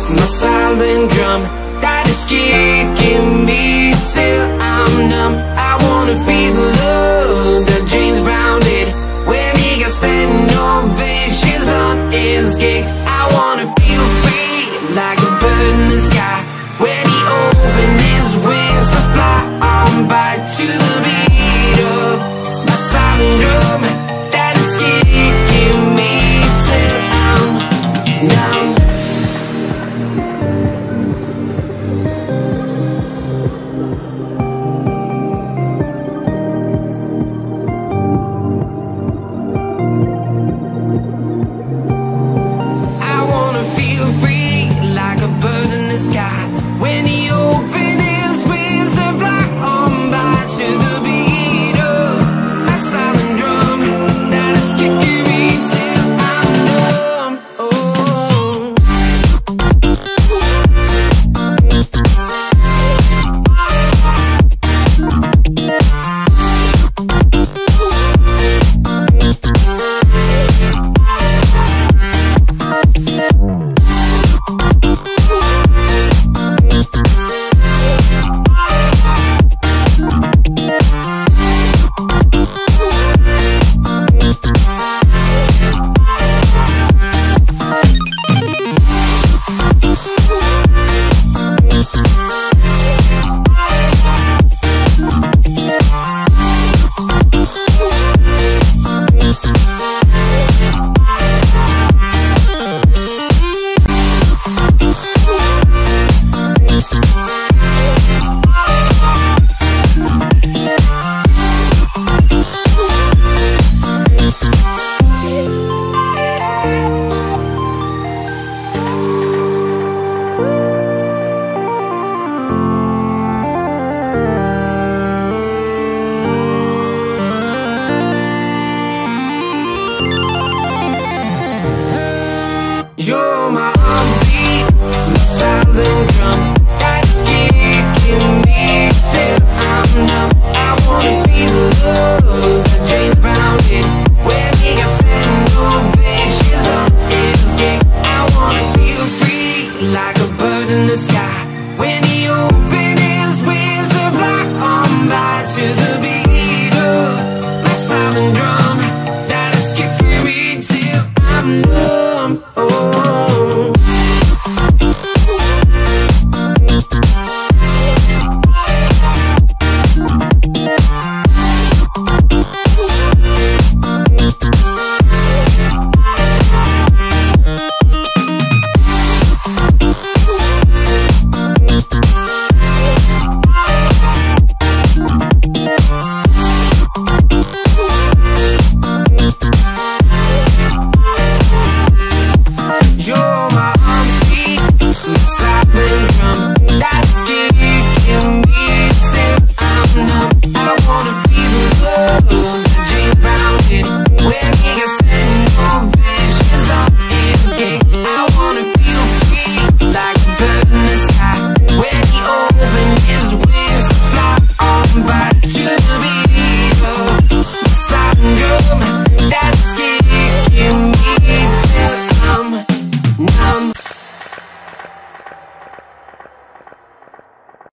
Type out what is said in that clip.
my silent drum that is kicking me till I'm numb. I wanna feel the love that James Brown did when he got standing ovations on his gig. I wanna feel free like a bird in the sky when he opened his wings to fly on by to the beat of my silent drum that is kicking me till I'm numb. Sky when he opened his wings to fly on by to the beat of my silent drum that is kicking me till I'm numb. You're my heartbeat, my silent drum that's kicking me till I'm numb. I wanna feel the love that James Brown did when he got standing ovations on his gig. I wanna feel free like a bird in the sky when he opened his wings to fly on by to the beat of my silent drum that is kicking me till I'm numb. That's kicking me till I'm numb.